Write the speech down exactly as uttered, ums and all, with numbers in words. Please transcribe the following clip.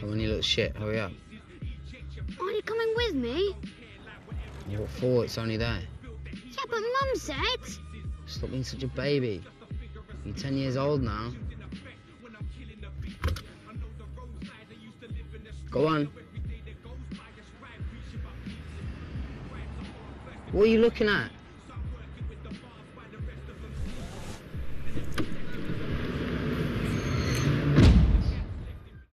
Come on, you little shit, hurry up. Aren't you coming with me? What for? It's only there. Yeah, but Mum said... Stop being such a baby. You're ten years old now. Go on. What are you looking at?